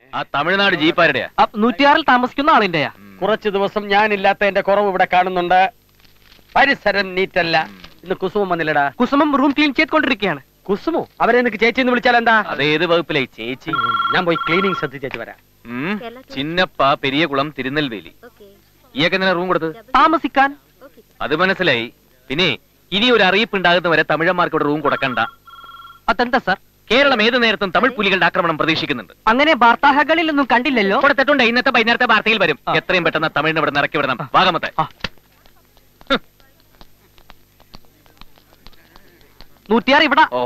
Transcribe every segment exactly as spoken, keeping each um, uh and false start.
ആ തമിഴ്നാട് ജീപ്പാരുടെയാ? നൂറ്റിയാറിൽ താമസിക്കുന്ന ആളിന്റെയാ. കുറച്ചു ദിവസം ഞാനില്ലാത്ത എന്റെ കുറവ് ഇവിടെ കാണുന്നുണ്ട്. പരിസരം നീറ്റല്ല. ഇന്ന് കുസുമം വന്നില്ലടാ. കുസുമം റൂം ക്ലീൻ ചെയ്തുകൊണ്ടിരിക്കുകയാണ്. കുസുമോ? അവരെ നിനക്ക് ചേച്ചി എന്ന് വിളിച്ചാൽ എന്താ? അതേത് വകുപ്പിലെ ചേച്ചി? ഞാൻ പോയി ക്ലീനിങ് ശ്രദ്ധിച്ചു വരാം. ചിന്നപ്പ പെരിയകുളം തിരുനെൽവേലി. ഈയൊക്കെ എന്തിനാ റൂം കൊടുത്തത്? താമസിക്കാൻ. അത് മനസ്സിലായി. പിന്നെ ഇനി ഒരു അറിയിപ്പ് ഉണ്ടാകുന്നവരെ തമിഴന്മാർക്ക് ഇവിടെ റൂം കൊടുക്കണ്ട. അതെന്താ സാർ? കേരളം ഏത് നേരത്തും തമിഴ് പുലികളുടെ ആക്രമണം പ്രതീക്ഷിക്കുന്നുണ്ട്. അങ്ങനെ വാർത്താഹകളിലൊന്നും കണ്ടില്ലല്ലോ. കൊടുത്തിട്ടുണ്ട്. ഇന്നത്തെ വൈകുന്നേരത്തെ വാർത്തയിൽ വരും. എത്രയും പെട്ടെന്ന് തമിഴിനെ ഇവിടെ ഇറക്കി വിടണം. വാഗമത്തെ നൂറ്റിയാറ് ഇവിടെ. ഓ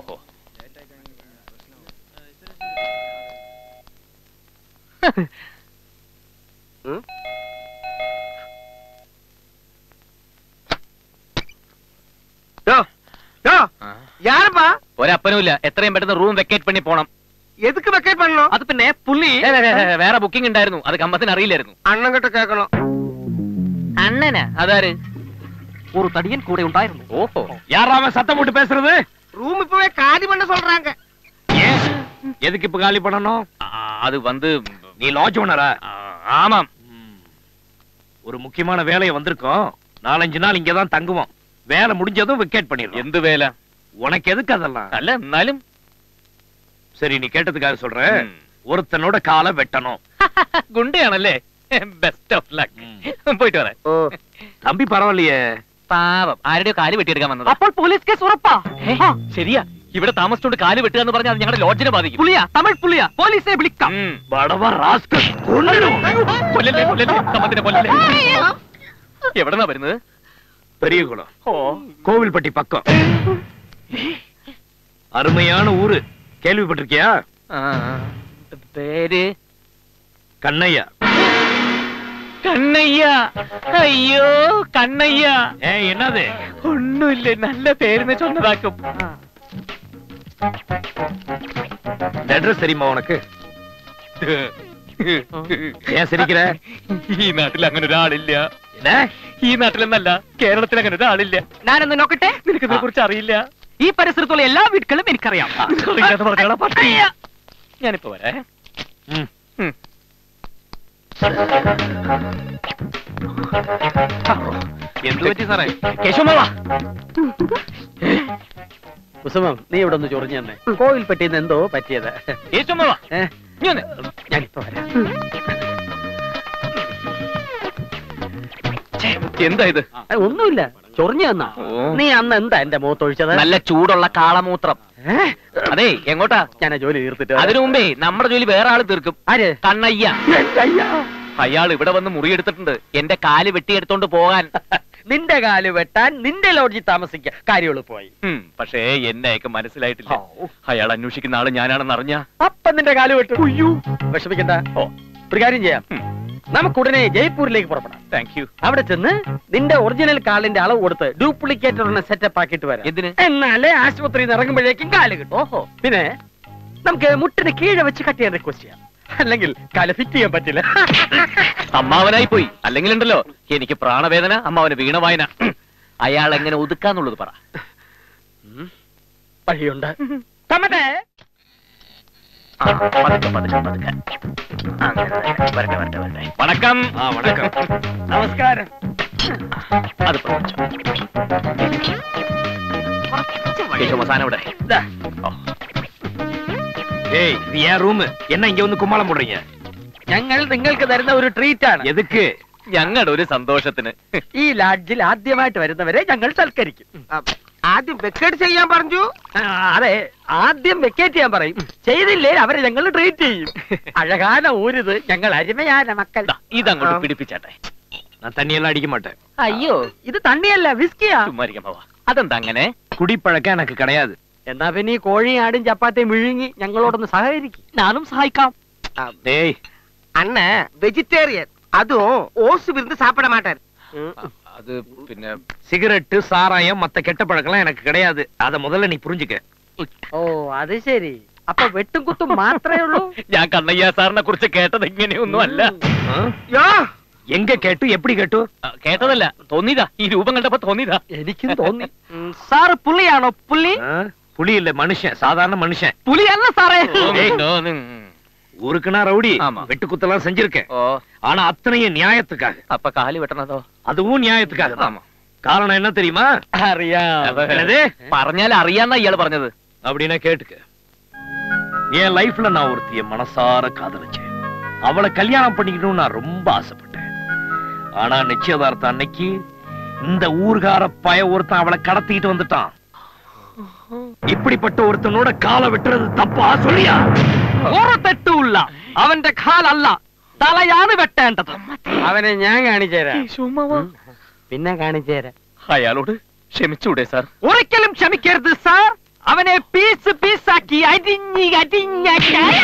யாருப்பா? ഒരപ്പനുമില്ല. എത്രയും പെട്ടെന്ന് റൂം വെക്കേറ്റ് പണി പോണം. എതുക്ക് വെക്കേറ്റ് പണോ? അത് പിന്നെ പുള്ളി വേറെ ബുക്കിംഗ് ഉണ്ടായിരുന്നു. അത് കമ്പത്തിന് അറിയില്ലായിരുന്നു. അണ്ണൻ കിட்ட കേൾക്കണം. അണ്ണനാ? അതാര്? ഒരു തടിയൻ കൂടെ ഉണ്ടായിരുന്നു. ഓഹോ, யாராம சத்தம் போட்டு பேசுறது? ரூம் இப்பவே காலி பண்ண சொல்றாங்க. ஏன் எதுக்கு இப்ப காலி பண்ணனும்? அது வந்து நீ லாட்ஜ் ஓனரா? ஆமாம். ஒரு முக்கியமான வேலைய வந்திருக்கோம். நாலஞ்சு நாள் இங்க தான் தங்குவோம். வேலை முடிஞ்சதும் வெக்கேட் பண்ணிடுறோம். எந்த வேலை? உனக்கு எதுக்கு அதெல்லாம்? அல்ல, എന്നാലും சரி, நீ கேட்டதுக்காக சொல்றேன். ஒருத்தனோட காலை வெட்டணும். குண்டையானല്ലേ? Best of luck. പോയിട്ട് വരാം. തമ്പി പരവായില്ലേ? പാവം, ആരുടെയോ കാല് വെട്ടിയെടുക്കാൻ വന്നത്. അപ്പോൾ പോലീസ് കേസ് ഉറപ്പാ? ശരിയാ, ഇവിടെ താമസിച്ചുകൊണ്ട് കാല് വെട്ടുക എന്ന് പറഞ്ഞാൽ ഞങ്ങളുടെ ലോഡ്ജിനെ ബാധിക്കും. പുള്ളിയാ, തമിഴ് പുള്ളിയാ. പോലീസിനെ വിളിക്കാം. എവിടെന്നാ വരുന്നത്? பெரியகுளம், கோவில்பட்டி பக்கம். அருமையான ஊரு, கேள்விப்பட்டிருக்கியா? பேரு கண்ணையா. കണ്ണയ്യ. അയ്യോ കണ്ണയ്യ. ഏ എന്നത്? ഒന്നുമില്ല, നല്ല പേരിനെ ചൊന്നതാക്കും. அட்ரஸ் தெரியுமா உனக்கு? ஏன் சிரிக்கிற? ഈ നാട്ടിൽ അങ്ങനെ ഒരാളില്ല. ഈ നാട്ടിലെന്നല്ല, കേരളത്തിൽ അങ്ങനെ ഒരാളില്ല. ഞാനൊന്ന് നോക്കട്ടെ. നിനക്കിതിനെ കുറിച്ച് അറിയില്ല. ഈ പരിസരത്തുള്ള എല്ലാ വീടുകളും എനിക്കറിയാം. ഞാനിപ്പോ വരാ. എന്തു പറ്റി സാറേ? കേശവമാവാ. കുസുമം, നീ ഇവിടെ ഒന്ന് ചൊറിഞ്ഞു തന്നെ. കോവിൽപ്പെട്ടിന്ന് എന്തോ പറ്റിയത്. കേശവമാവാ, ഞാനിപ്പോ വരാം. എന്താ ഇത്? ഒന്നുമില്ല, ചൊറിഞ്ഞു തന്നാ. നീ അന്ന് എന്താ എന്റെ മുഖത്തൊഴിച്ചത്? നല്ല ചൂടുള്ള കാളമൂത്രം. അതെ, എങ്ങോട്ടാ? ഞാൻ ജോലി തീർത്തിട്ട്. അതിനു മുമ്പേ നമ്മുടെ ജോലി വേറെ ആള് തീർക്കും. ആര്? കണ്ണയ്യ. അയാൾ ഇവിടെ വന്ന് മുറിയെടുത്തിട്ടുണ്ട് എന്റെ കാല് വെട്ടിയെടുത്തോണ്ട് പോകാൻ. നിന്റെ കാല് വെട്ടാൻ നിന്റെ ലോഡ്ജിൽ താമസിക്കാൻ കാര്യങ്ങൾ പോയി. പക്ഷേ എന്നെയൊക്കെ മനസ്സിലായിട്ടില്ല. അയാൾ അന്വേഷിക്കുന്ന ആള് ഞാനാണെന്ന് അറിഞ്ഞ അപ്പൊ നിന്റെ കാല് വെട്ടു. വിഷമിക്കണ്ട. ഓ, ഒരു കാര്യം ചെയ്യാം. നമുക്കുടനെ ജയ്പൂരിലേക്ക് പുറപ്പെടാം. Thank you. അവിടെ ചെന്ന് നിന്റെ ഒറിജിനൽ കാലിന്റെ അളവ് കൊടുത്ത് ഡ്യൂപ്ലിക്കേറ്റർ സെറ്റപ്പ് ആക്കിയിട്ട് വരാം. എന്തിന്? എന്നാലേ ആശുപത്രിയിൽ നിന്ന് ഇറങ്ങുമ്പോഴേക്കും കാല് കിട്ടും. ഓഹോ. പിന്നെ നമുക്ക് മുട്ടിന് കീഴെ വെച്ച് കട്ട് ചെയ്യാൻ റിക്വസ്റ്റ് ചെയ്യാം. അല്ലെങ്കിൽ കാല് ഫിറ്റ് ചെയ്യാൻ പറ്റില്ല. അമ്മാവനായി പോയി. അല്ലെങ്കിൽ ഉണ്ടല്ലോ എനിക്ക് പ്രാണവേദന, അമ്മാവന് വീണവായന. അയാൾ എങ്ങനെ ഒതുക്കാന്നുള്ളത് പറ. വഴിയുണ്ട്. വണക്കം. ആ വണക്കം. നമസ്കാരം. അത് കേശവസാനം ഇവിടെ. ஏய், இது ஏன் ரூம்? என்ன இங்க வந்து கும்மாளம் போடுறீங்க? ഞങ്ങൾ നിങ്ങൾക്ക് തരുന്ന ഒരു ട്രീറ്റ് ആണ്. எதுக்கு? ഞങ്ങളുടെ ഒരു സന്തോഷത്തിന്. ഈ ലാഡ്ജിൽ ആദ്യമായിട്ട് വരുന്നവരെ ഞങ്ങൾ സൽക്കരിക്കും. ആദ്യം വെക്കേറ്റ് ചെയ്യാൻ പറഞ്ഞു. അതെ, ആദ്യം വെക്കേറ്റ് ചെയ്യാൻ പറയും. ചെയ്തില്ലേ അവരെ ഞങ്ങൾ ട്രീറ്റ് ചെയ്യും. അഴകാന ഊരുത് ഞങ്ങൾ അരുമയാന മക്കൾ. ഇതങ്ങോട്ട് പിടിപ്പിച്ചാട്ടെ. நான் தண்ணியெல்லாம் அடிக்க மாட்டேன். അയ്യോ, ഇത് തണ്ണിയല്ല, വിസ്കിയാ. ചുമ്മാരിക്കാൻ പോവാ. അതെന്താ അങ്ങനെ? കുടിപ്പഴക്കം എനിക്ക് கிடையாது. എന്നാ പിന്നെ ഈ കോഴിയും ആടും ചപ്പാത്തിയും വിഴുങ്ങി ഞങ്ങളോടൊന്ന് സഹകരിക്കും. ഞാനും സഹായിക്കാം. டேய், അണ്ണൻ വെജിറ്റേറിയൻ, അതും ഓസ് വിരുന്ന് സാപ്പിട മാട്ടാൻ. அது പിന്നെ சிகரெட், சாராயம், மத்த கெட்ட பழக்கம்லாம் எனக்கு கிடையாது. அத முதல்ல நீ புரிஞ்சுக்க. ഓ, അത് ശരി. അപ്പൊ വെട്ടും കുത്തും മാത്രമേ ഉള്ളൂ. ഞാൻ കണ്ണയ്യ സാറിനെ കുറിച്ച് കേട്ടത് ഇങ്ങനെയൊന്നും അല്ല. എങ്ക കേട്ടു, എപ്പടി കേട്ടു? കേട്ടതല്ല, തോന്നിയതാ. ഈ രൂപം കണ്ടപ്പോ തോന്നിയതാ. എനിക്കും തോന്നി. സാറ് പുള്ളിയാണോ? പുള്ളി പുലിയില്ല, മനുഷ്യൻ, സാധാരണ മനുഷ്യൻ. പുലിയല്ല സാറേ. ஊருக்குனா ரவுடி ஆமா. வெட்டு குத்தலாம் செஞ்சிருக்கேன். ஓ ஆனா அத்தனையும் நியாயத்துக்காக. அப்ப காலி வெட்டണதோ? அதுவும் நியாயத்துக்காக தான். காரணம் என்ன தெரியுமா? അറിയാം. என்னது? പറഞ്ഞാൽ അറിയാന്നാ ഇയാള് പറഞ്ഞത്. அப்படின்னா கேட்டுக்க. என் லைஃப்ல நான் ஒருத்திய மனசார காதலிச்சேன். அவளை கல்யாணம் பண்ணிக்கணும்னு நான் ரொம்ப ஆசைப்பட்டேன். ஆனா நிச்சயதார்த்தம் அன்னைக்கு இந்த ஊர்கார பய ஒருத்தன் அவளை கடத்திட்டு வந்துட்டான். இப்படிப்பட்ட ஒருத்தனோட காலை வெட்டுறது தப்பா சொல்லியா? ഒരു തെറ്റുമില്ല. അവന്റെ കാലല്ല, തലയാണ് വെട്ടേണ്ടത്. അവനെ ഞാൻ കാണിച്ചുതരാം. പിന്നെ കാണിച്ചുതരാം. അയാളോട് ക്ഷമിച്ചൂടെ സാർ? ഒരിക്കലും ക്ഷമിക്കരുത് സാർ. അവനെ പീസ് പീസാക്കി അരിഞ്ഞ് അരിഞ്ഞ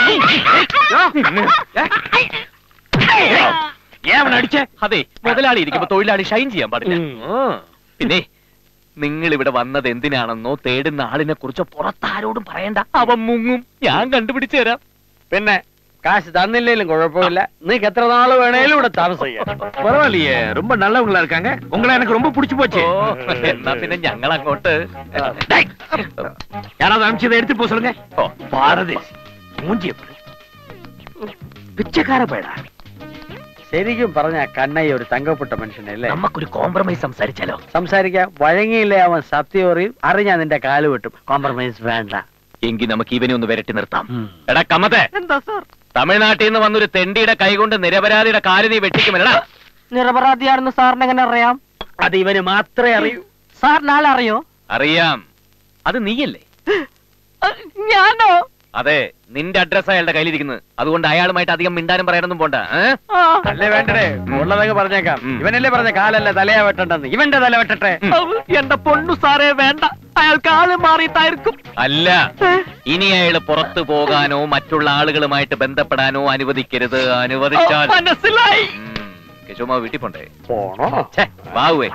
ஏன் அடிச்ச? അതെ, മുതലാളി ഇരിക്കുമ്പോ തൊഴിലാളി ഷൈൻ ചെയ്യാൻ പാടില്ല. പിന്നെ നിങ്ങൾ ഇവിടെ വന്നത് എന്തിനാണെന്നോ തേടുന്ന ആളിനെ കുറിച്ചോ പുറത്താരോടും പറയണ്ട. അവൻ മുങ്ങും. ഞാൻ കണ്ടുപിടിച്ചു തരാം. പിന്നെ കാശ് തന്നില്ലേലും കുഴപ്പമില്ല. നീക്ക് എത്ര നാള് വേണേലും ഇവിടെ താമസിക്കാം. பரவாயில்லையே, ரொம்ப நல்லவங்களா இருக்காங்க. உங்களை எனக்கு ரொம்ப பிடிச்சு போச்சு. ഓ, എന്നാ പിന്നെ ഞങ്ങൾ അങ്ങോട്ട്. டேய், யாராவது அனுப்பிச்சதை எடுத்து போக சொல்லுங்க. ഓ, பாரதேசி மூஞ்சிய பாரு. பிச்சைக்கார பயடா. ശരിക്കും പറഞ്ഞ കണ്ണയ്യ ഒരു തങ്കപ്പെട്ട മനുഷ്യനല്ലേ? നമുക്കൊരു കോംപ്രമൈസ് സംസാരിച്ചാലോ? സംസാരിക്കാം. വഴങ്ങിയില്ലേ അവൻ സത്യം അറിയും. അറിഞ്ഞാ നിന്റെ കാല് വെട്ടും. കോംപ്രമൈസ് വേണ്ട. എങ്കിൽ നമുക്ക് ഇവനെ ഒന്ന് വരട്ടി നിർത്താം. എടാ കമ്മത്തെ, എന്താ സാർ? തമിഴ്നാട്ടിൽ നിന്ന് വന്നൊരു തെണ്ടിയുടെ കൈകൊണ്ട് നിരപരാധിയുടെ കാല് നീ വെട്ടിക്കുമല്ലടാ. നിരപരാധിയാണെന്ന് സാറിന് എങ്ങനെ അറിയാം? അത് ഇവന് മാത്രമേ അറിയൂ. സാറിന് ആളെ അറിയോ? അറിയാം. അത് നീയല്ലേ? ഞാനോ? അതെ, നിന്റെ അഡ്രസ് അയാളുടെ കയ്യിലിരിക്കുന്നത്. അതുകൊണ്ട് അയാളുമായിട്ട് അധികം മിണ്ടാനും പറയാനൊന്നും പോണ്ട. അല്ലേ വേണ്ടേ? ഉള്ളതൊക്കെ പറഞ്ഞേക്കാം. ഇവനല്ലേ പറഞ്ഞ കാലല്ല തലയാ വെട്ടണ്ടെന്ന്. ഇവന്റെ തല വെട്ടട്ടെ. എന്റെ പൊണ്ണു സാറേ വേണ്ട. അയാൾ കാല് മാറിയിട്ടായിരിക്കും. അല്ല, ഇനി അയാള് പുറത്തു പോകാനോ മറ്റുള്ള ആളുകളുമായിട്ട് ബന്ധപ്പെടാനോ അനുവദിക്കരുത്. അനുവദിച്ചാൽ മനസ്സിലായി. കേശവമാ വീട്ടിൽ പോണ്ടേ? പോണോ? വാവുവേ.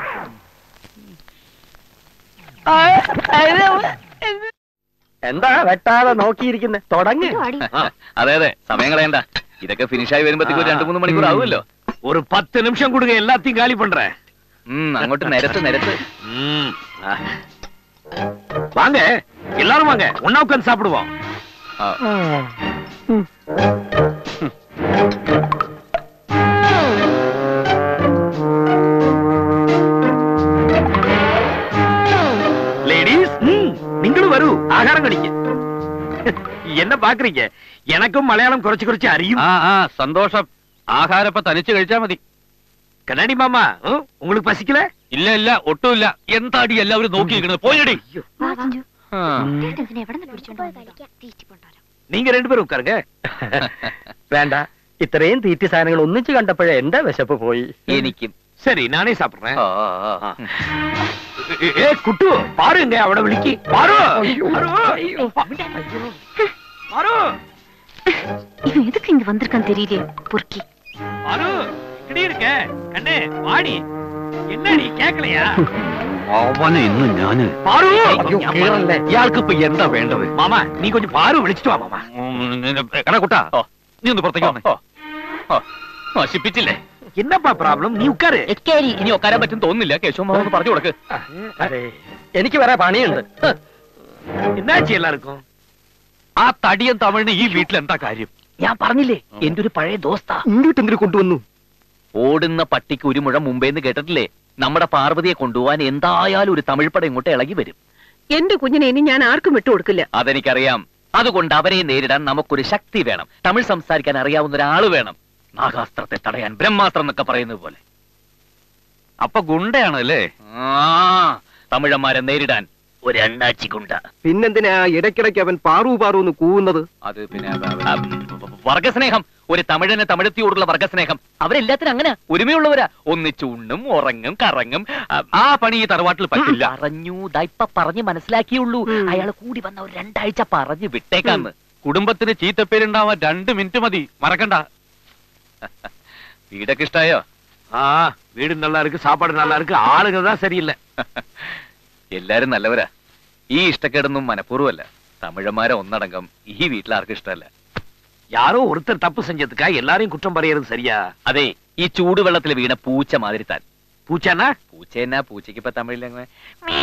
എന്താ വെട്ടാതെ നോക്കിയിരിക്കുന്നത്? തുടങ്ങി. അതെ അതെ, സമയം കളയണ്ട. ഇതൊക്കെ ഫിനിഷായി വരുമ്പോഴത്തേക്ക് ഒരു രണ്ടു മൂന്ന് മണിക്കൂർ ആവുമല്ലോ. ஒரு பத்து நிமிஷம் கொடுங்க, எல்லாத்தையும் காலி பண்றேன். ഉം, അങ്ങോട്ട് നിരത്ത് നിരത്ത്. ம். வாங்க எல்லாரும் வாங்க, ஒண்ணா உட்கார்ந்து சாப்பிடுவோம். ആ. லேடிஸ், நீங்களும் வரு, ஆகாரம் கடிக்க. என்ன பாக்குறீங்க? எனக்கும் மலையாளம் குறைச்சு குறைச்சு அறியும். ആ ആ സന്തോഷം. ആഹാരപ്പ തനിച്ച് കഴിച്ചാ മതി. கண்ணாடி மாமா, உங்களுக்கு பசிக்கல? ഇല്ല ഇല്ല, ഒട്ടുമില്ല. എന്താടി എല്ലാവരും നോക്കിയിരിക്കണത്? പോയടി. நீங்க ரெண்டு பேரும் உட்காருங்க. വേണ്ട. ഇത്രയും തീറ്റി സാധനങ്ങൾ ഒന്നിച്ച് കണ്ടപ്പോഴേ എന്റെ വിശപ്പ് പോയി. എനിക്കും. சரி, நானே சாப்பிடுறேன். ആ, ആ, ആ. ஏ குட்டு, பாருங்க அவட விളിக்கு. பாரு. பாரு. இவன் எதுக்கு இங்க வந்திருக்கான்னு தெரியலையே பொறுக்கி. பாரு, இப்படி இருக்க. கண்ணே, வாடி. என்னடி கேக்கலையா? അവനെ ഇന്ന് ഞാന്. பாரு. ഇയാൾക്ക് ഇപ്പൊ എന്താ വേണ്ടത്? மாமா, நீ கொஞ்சம் பாரு விളിച്ചിட்டு വാ மாமா. എടാ കുട്ടാ, നീ ഒന്ന് പുറത്തേക്ക് വന്നേ. നശിപ്പിച്ചില്ലേ? என்னப்பா ப்ராப்ளம்? நீ உட்காரு. ഇനി ഒക്കാരാൻ പറ്റും തോന്നുന്നില്ല. കേശവ പറഞ്ഞു കൊടുക്ക്. അതെ, എനിക്ക് വേറെ പണിയുണ്ട്. என்னாச்சு எல்லாருக்கும்? ആ തടിയൻ തമിഴിന് ഈ വീട്ടിൽ എന്താ കാര്യം? ഞാൻ പറഞ്ഞില്ലേ, എന്റെ ഒരു പഴയ ദോസ്താ. ഇങ്ങോട്ടെങ്കിലും കൊണ്ടുവന്നു. ഓടുന്ന പട്ടിക്ക് ഒരു മുഴം മുമ്പേന്ന് കേട്ടിട്ടില്ലേ? നമ്മുടെ പാർവതിയെ കൊണ്ടുപോവാൻ എന്തായാലും ഒരു തമിഴ് പട ഇങ്ങോട്ട് ഇളകി വരും. എന്റെ കുഞ്ഞിനെ ഇനി ഞാൻ ആർക്കും വിട്ടുകൊടുക്കില്ല. അതെനിക്കറിയാം. അതുകൊണ്ട് അവരെ നേരിടാൻ നമുക്കൊരു ശക്തി വേണം. തമിഴ് സംസാരിക്കാൻ അറിയാവുന്ന ഒരാള് വേണം. നാഗാസ്ത്രത്തെ തടയാൻ ബ്രഹ്മാസ്ത്രം എന്നൊക്കെ പറയുന്നത് പോലെ. അപ്പൊ ഗുണ്ടയാണല്ലേ? ആ, തമിഴന്മാരെ നേരിടാൻ ഒരു അണ്ണാച്ചി ഗുണ്ട. പിന്നെന്തിനാ ഇടയ്ക്കിടയ്ക്ക് അവൻ പാറു പാറു എന്ന് കൂവുന്നത്? അത് പിന്നെ വർഗസ്നേഹം. ഒരു തമിഴന് തമിഴത്തിയോടുള്ള വർഗസ്നേഹം. അവരെല്ലാത്തിനും അങ്ങനെ ഒരുമയുള്ളവരാ. ഒന്നിച്ചു ഉണ്ണും ഉറങ്ങും കറങ്ങും. ആ പണി ഈ തറവാട്ടിൽ പറ്റില്ല. പറഞ്ഞു ദൈപ്പ പറഞ്ഞ് മനസ്സിലാക്കിയുള്ളൂ. അയാൾ കൂടി വന്ന ഒരു രണ്ടാഴ്ച പറഞ്ഞു വിട്ടേക്കാന്ന്. കുടുംബത്തിന് ചീത്തപ്പേരുണ്ടാവാൻ രണ്ട് മിനിറ്റ് മതി. മറക്കണ്ട. വീടൊക്കെ ഇഷ്ടായോ? ஆ, வீடு நல்லா இருக்கு, சாப்பாடு நல்லா இருக்கு, ஆளுங்க தான் சரியில்லை. എല്ലാരും നല്ലവരാ. ഈ ഇഷ്ടക്കേടൊന്നും മനഃപൂർവ്വമല്ല. തമിഴന്മാരെ ഒന്നടങ്കം ഈ വീട്ടിലാർക്കും ഇഷ്ടമല്ല. யாரோ ஒருத்தர் தப்பு செஞ்சதுக்கா எல்லாரையும் குற்றம் பறையறது சரியா? അതെ, ഈ ചൂടുവെള്ളത്തിൽ വീണ പൂച്ച മാതിരി താൻ. பூச்சானா? പൂച്ച എന്നാ? പൂച്ചയ്ക്ക് ഇപ്പൊ തമിഴിൽ അങ്ങനെ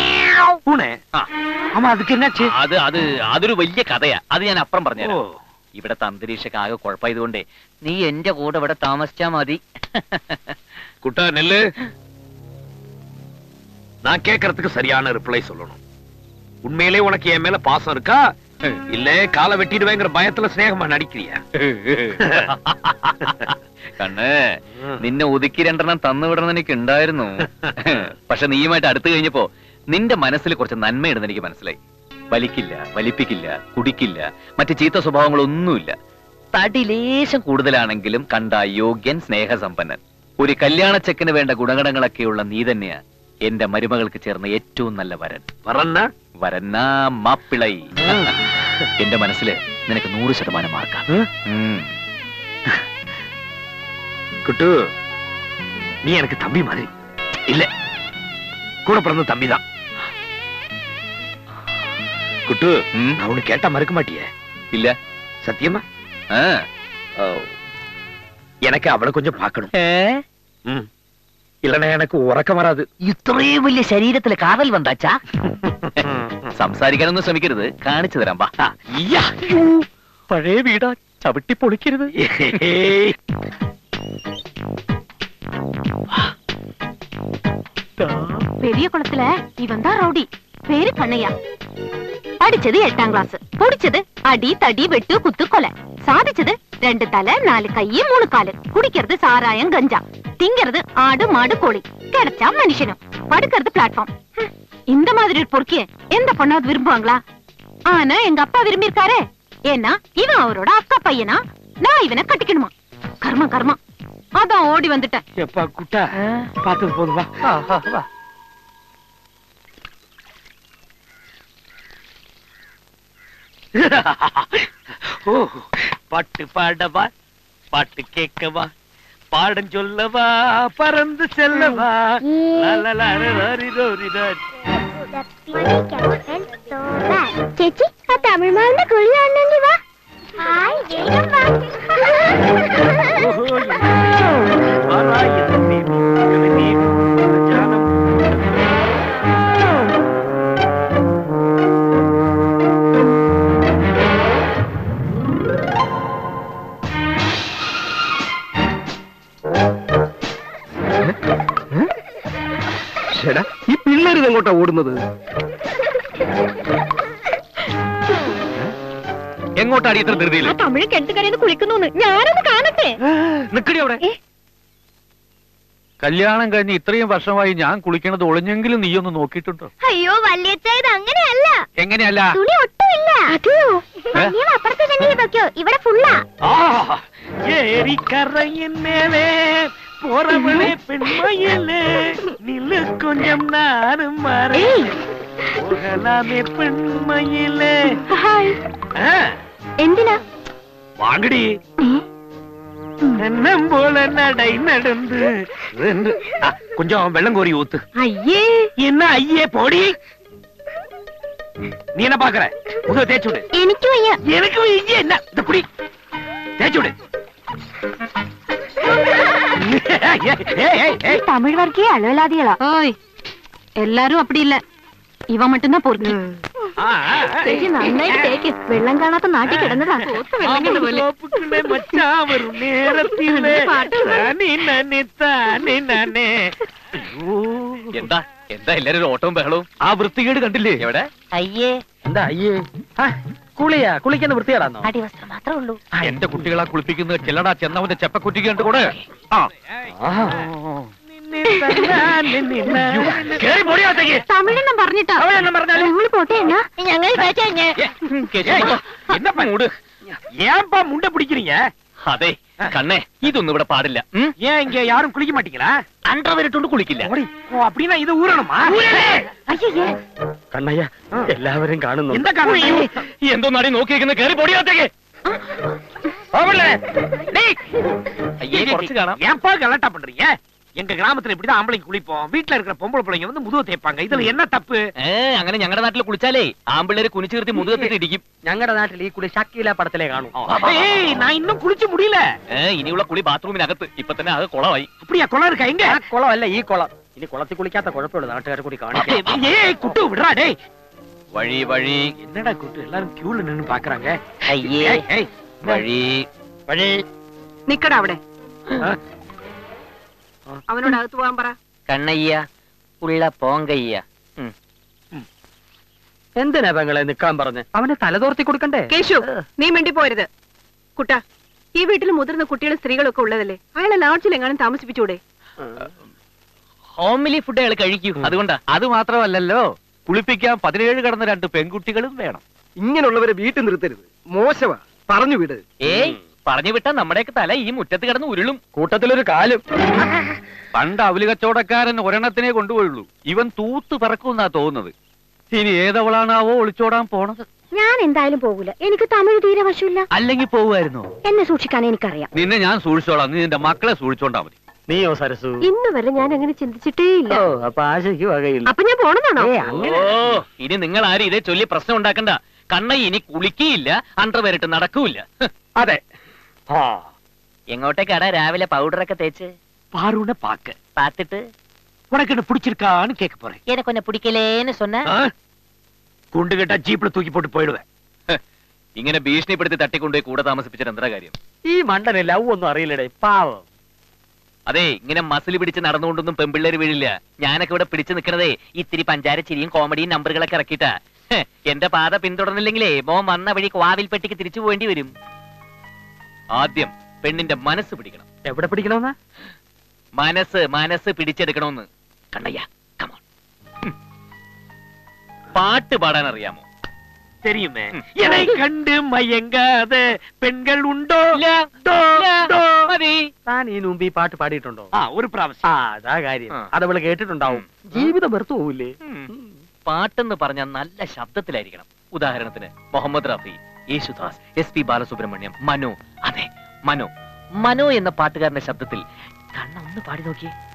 பூனை. ஆமா, அதுக்கு என்னாச்சு? അത് അത് അതൊരു വലിയ കഥയാ. അത് ഞാൻ അപ്പുറം പറഞ്ഞുതരാം. ഇവിടത്തെ അന്തരീക്ഷമൊക്കെ ആകെ കുഴപ്പമായതുകൊണ്ടേ നീ എന്റെ കൂടെ ഇവിടെ താമസിച്ചാ മതി. குட்டா நெல்லு. நான் கேட்கறதுக்கு சரியான ரிப்ளை சொல்லணும். உண்மையிலே உனக்கு என் மேல பாசம் இருக்கா இல்ல காலை வெட்டிடுவேங்கிற பயத்துல സ്നേഹமா നടിക്കിறியா? കണ്ണ് നിന്നെ ഒതുക്കി രണ്ടെണ്ണം തന്നു വിടണം എനിക്ക് ഉണ്ടായിരുന്നു. പക്ഷെ നീയുമായിട്ട് അടുത്ത് കഴിഞ്ഞപ്പോ നിന്റെ മനസ്സിൽ കുറച്ച് നന്മയുണ്ടെന്ന് എനിക്ക് മനസ്സിലായി. വലിക്കില്ല, വലിപ്പിക്കില്ല, കുടിക്കില്ല, മറ്റു ചീത്ത സ്വഭാവങ്ങളൊന്നുമില്ല. തടി ലേശം കൂടുതലാണെങ്കിലും കണ്ട യോഗ്യൻ, സ്നേഹസമ്പന്നൻ. ഒരു കല്യാണച്ചെക്കിന് വേണ്ട ഗുണഗണങ്ങളൊക്കെയുള്ള നീ തന്നെയാ എന്റെ മരുമകൾക്ക് ചേർന്ന ഏറ്റവും നല്ല വരൻ. വരന്ന വരന്ന മാപ്പിളൈ. എന്റെ മനസ്സില് നിനക്ക് നൂറ് ശതമാനം മാർക്കാം. குட்டு, நீ எனக்கு தம்பி மாதிரி இல்ல, கூட பிறந்த தம்பி தான். குட்டு, நான் உனக்கு கேட்டா மறுக்க மாட்டியே? இல்ல. சத்தியமா? எனக்கு அவளை கொஞ்சம் பார்க்கணும். இல்லனா எனக்கு ഉറക്കം വരാது. ഇത്രയും വലിയ ശരീരത്തിലെ കാതൽ വന്നാച്ചാ? സംസാരിക്കാനൊന്നും ശ്രമിക്കരുത്, കാണിച്ചു തരാം. പഴയ വീടാ, ചവിട്ടി പൊളിക്കരുത്. பெரிய குளத்துல இவன் தான் ரவுடி. பேரு கண்ணையா. படிச்சது எட்டாம் கிளாஸ். குடிச்சது அடி தடி வெட்டு குத்து கொலை. சாதிச்சது ரெண்டு தலை நாலு கையு மூணு காலு. குடிக்கிறது சாராயம் கஞ்சா. திங்கிறது ஆடு மாடு கோழி. கிடைச்சா மனுஷனும். படுக்கிறது பிளாட்ஃபார்ம். இந்த மாதிரி ஒரு பொறுக்கிய எந்த பொண்ணாவது விரும்புவாங்களா? ஆனா எங்க அப்பா விரும்பி இருக்காரு. ஏன்னா இவன் அவரோட அக்கா பையனா, நான் இவனை கட்டிக்கணுமா. கர்மா கர்மா. அதான் ஓடி வந்துட்டேன். எப்பா குட்டா, பார்த்தது போதும் வா. வா. ஓ, பாட்டு பாடவா, பாட்டு கேட்கவா, பாடம் சொல்லவா, பறந்து செல்லவா. ചേച്ചി, ആ തമിഴ്മാരുടെ കുളി കാണണമെങ്കിൽ വാ. ഈ പിള്ളേര് എങ്ങോട്ടാ ഓടുന്നത്? എങ്ങോട്ടാണ് ഇത്ര ധൃതിയിൽ? തമിഴ് കെട്ടുകരന്ന് കുളിക്കുന്നു. ഞാനൊന്ന് കാണട്ടെ. നിക്കടി അവിടെ. കല്യാണം കഴിഞ്ഞ് ഇത്രയും വർഷമായി ഞാൻ കുളിക്കണത് ഒളിഞ്ഞെങ്കിലും നീയൊന്ന് നോക്കിയിട്ടുണ്ടോ? അയ്യോ വല്യച്ഛ, ഇത് അങ്ങനെയല്ല. എങ്ങനെയല്ല? തുണി ഒട്ടുമില്ല. അതെയോ? അപ്പുറത്തെ തന്നെ വെക്കോ, ഇവിടെ ഫുള്ളാ. ഏരിക്കറയിൻ മേലെ പോറവളെ പെൺമയിലേ നില്ല് കൊഞ്ചം നാനും മാറി പോകലാമേ പെൺമയിലേ. എന്തിനാ? വാങ്ങടി. എണ്ണം പോലെ നടை നടந்து கொஞ்சம் வெள்ளம் கோரி ஊத்து. ஐயே, என்ன ஐயே போடி. நீ என்ன பாக்குற? முதுக தேய்ச்சு விடு. എനിക്കും ஐயா. எனக்கும் ஐயே என்ன இந்த புடி தேய்ச்சு விடு. തമിഴ് വർഗീയ അലവലാദികളാ. ഓയ്, എല്ലാരും അപ്പടി ഇല്ല. ഇവ മട്ടും தான் പൊറുക്കി. നന്നായി തേക്ക്. വെള്ളം കാണാത്ത നാട്ടിൽ കിടന്നതാ. എന്താ എന്താ എല്ലാരും ഓട്ടവും ബഹളവും? ആ വൃത്തികേട് കണ്ടില്ലേ? എവിടെ? അയ്യേ, എന്താ അയ്യേ? കുളിയാ? കുളിക്കുന്ന വൃത്തികേടാന്നോ? അടിവസ്ത്രം മാത്രമേ ഉള്ളൂ. എന്റെ കുട്ടികളാ കുളിപ്പിക്കുന്നത്. ചെല്ലടാ, ചെന്നവന്റെ ചെപ്പക്കുറ്റിക്ക് കണ്ടു കൂടെ. തമിഴെണ്ണം പറഞ്ഞിട്ടാ ഞങ്ങൾ പോട്ടെ. എന്നാ ഞങ്ങൾ என்னப்பா மூடு? ஏன்பா முண்டை பிடிக்கிறீங்க? അതെ കണ്ണേ, ഇതൊന്നും ഇവിടെ പാടില്ല. ஏன் இங்க யாரும் குளிக்க மாட்டீங்களா? അണ്ടർവെയറിട്ടോണ്ട് കുളിക്കില്ല. ஓ, அப்படின்னா இது ஊறணுமா? കണ്ണയ്യ, എല്ലാവരും കാണുന്നു. എന്താ കാണുന്നു? എന്തോ നടി നോക്കിയിരിക്കുന്ന കേറി പൊടിയാത്തേക്ക്. അയ്യേ, കുറച്ച് കാണാം. ஏன்பா கலாட்டா பண்றீங்க? எங்க கிராமத்துல இப்படிதான் ஆம்பளைக்கு குளிப்போம். வீட்டுல இருக்கிற பொம்பளை பிள்ளைங்க வந்து முதுக தேய்ப்பாங்க. இதுல என்ன தப்பு? അങ്ങനെ ഞങ്ങളുടെ നാട്ടിൽ കുളിച്ചാലേ ആമ്പിള്ളേര് കുനിച്ചു നിർത്തി മുതുകത്തിട്ട് ഇടിക്കും. ഞങ്ങളുടെ നാട്ടിൽ ഈ കുളി ഷക്കീല പടത്തിലേ കാണും. ஏய், நான் இன்னும் குளிச்சு முடியல. ഇനിയുള്ള കുളി ബാത്റൂമിനകത്ത്. ഇപ്പൊ തന്നെ അത് കുളമായി. அப்படியா? குளம் இருக்கா? எங்க? കുളമല്ല, ഈ കുളം. ഇനി കുളത്തിൽ കുളിക്കാത്ത കുഴപ്പമുള്ളൂ. നാട്ടുകാരെ കൂടി കാണിക്കാം. ஏய் குட்டு விடுறா டேய். വഴി വഴി. என்னடா குட்டு எல்லாரும் கியூல நின்னு பாக்குறாங்க? അയ്യേ, ஏய் വഴി വഴി നിക്കട അവിടെ. അവനോട് അകത്ത് പോകാൻ പറ. കണ്ണയ്യ ഉള്ള പോങ്കയ്യ. എന്തിനാ പെങ്ങളെ നിക്കാൻ പറഞ്ഞ്? അവനെ തലതോർത്തി കൊടുക്കണ്ടേ? കേശു, നീ മിണ്ടി പോരുത്. കുട്ടാ, ഈ വീട്ടിൽ മുതിർന്ന കുട്ടികളും സ്ത്രീകളൊക്കെ ഉള്ളതല്ലേ, അയാളെ ലോഡ്ജിൽ എങ്ങാനും താമസിപ്പിച്ചൂടെ? ഹോംലി ഫുഡ് അയാൾ കഴിക്കൂ. അതുകൊണ്ടാ. അത് മാത്രമല്ലല്ലോ, കുളിപ്പിക്കാൻ പതിനേഴ് കടന്ന രണ്ട് പെൺകുട്ടികളും വേണം. ഇങ്ങനെയുള്ളവരെ വീട്ടിൽ നിർത്തരുത്, മോശമാ. പറഞ്ഞു വിട്. ഏയ്, പറഞ്ഞു വിട്ടാ നമ്മുടെയൊക്കെ തല ഈ മുറ്റത്ത് കിടന്ന് ഉരുളും. കൂട്ടത്തിലൊരു കാലും. പണ്ട് അവല് കച്ചവടക്കാരൻ ഒരെണ്ണത്തിനെ കൊണ്ടുപോയുള്ളൂ. ഇവൻ തൂത്ത് പറക്കുന്നാ തോന്നുന്നത്. ഇനി ഏതവളാണാവോ ഒളിച്ചോടാൻ പോണത്. ഞാൻ എന്തായാലും പോകൂല, എനിക്ക് തമിഴ് തീരെ വശമില്ല. അല്ലെങ്കിൽ പോവുമായിരുന്നോ? എന്നെ സൂക്ഷിക്കാൻ എനിക്കറിയാം. നിന്നെ ഞാൻ സൂക്ഷിച്ചോളാം, നീ നിന്റെ മക്കളെ സൂക്ഷിച്ചോണ്ടാ മതി. നീയോ സരസു? ഇന്ന് വരെ ഞാൻ അങ്ങനെ ചിന്തിച്ചിട്ടേ ഇല്ല. അപ്പൊ ആശയ്ക്ക് വകയില്ല. അപ്പൊ ഞാൻ പോണെന്നാണോ? ഓ, ഇനി നിങ്ങൾ ആരും ഇതേ ചൊല്ലി പ്രശ്നം ഉണ്ടാക്കണ്ട. കണ്ണ ഇനി കുളിക്കുകയില്ല, അണ്ടർവെയറിട്ട് നടക്കൂല. അതെ. എങ്ങോട്ടേക്കാടാ രാവിലെ പൗഡറൊക്കെ തേച്ച്? പാറുണ പാക്ക് പാത്തിട്ട് உனக்கு பிடிச்சிருக்கான்னு கேட்க போறேன். எனக்கு கொஞ்சம் பிடிக்கலேன்னு சொன்ன குண்டு கேட்டா ஜீப்ல தூக்கி போட்டு போயிடுவேன். ഇങ്ങനെ ഭീഷണിപ്പെടുത്തി തട്ടിക്കൊണ്ടുപോയി കൂടെ താമസിപ്പിച്ചിട്ട് എന്താ കാര്യം? ഈ മണ്ടനെ ലവ് ഒന്നും അറിയില്ലടേ, പാവം. അതെ, ഇങ്ങനെ മസിൽ പിടിച്ച് നടന്നുകൊണ്ടൊന്നും പെമ്പിള്ളേര് വീഴില്ല. ഞാനൊക്കെ ഇവിടെ പിടിച്ചു നിൽക്കണതേ ഇത്തിരി പഞ്ചാര ചിരിയും കോമഡിയും നമ്പറുകളൊക്കെ ഇറക്കിട്ടാ. എന്റെ പാത പിന്തുടർന്നില്ലെങ്കിലേ മോൻ വന്ന വഴി വാവിൽ പെട്ടിക്ക് തിരിച്ചു പോകേണ്ടി വരും. ആദ്യം പെണ്ണിന്റെ മനസ്സ് പിടിക്കണം. എവിടെ പിടിക്കണമെന്നാ? മനസ്സ് മനസ്സ് പിടിച്ചെടുക്കണമെന്ന്. കണ്ണയ്യ, കമോൺ. പാട്ട് പാടാൻ അറിയാമോ? தெரியுமே. என்னை கண்டு மயங்காத பெண்கள் ഉണ്ടോ? മതി. താൻ ഈ മുമ്പ് ഈ പാട്ട് പാടിയിട്ടുണ്ടോ? ആ, ഒരു പ്രാവശ്യം. ആ, അതാ കാര്യം. അതവള് കേട്ടിട്ടുണ്ടാവും. ജീവിതം വെറുത്തു പോവില്ലേ? പാട്ടെന്ന് പറഞ്ഞാൽ നല്ല ശബ്ദത്തിലായിരിക്കണം. ഉദാഹരണത്തിന് മുഹമ്മദ് റഫി, യേശുദാസ്, എസ് പി ബാലസുബ്രഹ്മണ്യം, മനു. അതെ, മനു. മനു എന്ന പാട്ടുകാരന്റെ ശബ്ദത്തിൽ കണ്ണ ഒന്ന് പാടി നോക്കിയേ.